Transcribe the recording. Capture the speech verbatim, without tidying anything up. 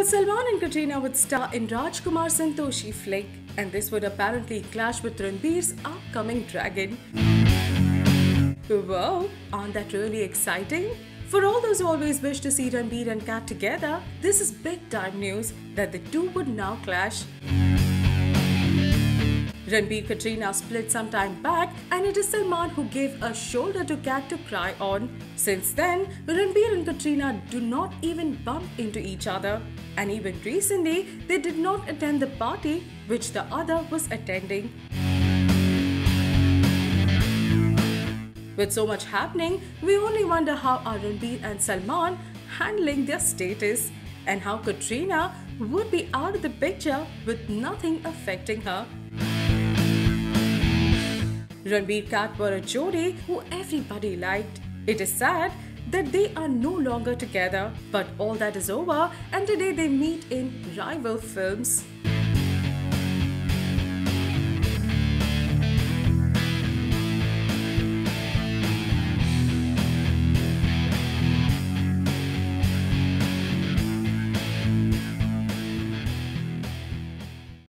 Salman and Katrina would star in Rajkumar Santoshi flick, and this would apparently clash with Ranbir's upcoming Dragon. Wow, aren't that really exciting? For all those who always wish to see Ranbir and Kat together, this is big time news that the two would now clash. Ranbir Katrina split some time back, and it is Salman who gave a shoulder to Kat to cry on. Since then, Ranbir and Katrina do not even bump into each other. And even recently, they did not attend the party which the other was attending. With so much happening, we only wonder how are Ranbir and Salman handling their status, and how Katrina would be out of the picture with nothing affecting her. Ranbir Kat were a jodi who everybody liked. It is sad that they are no longer together, but all that is over, and today they meet in rival films.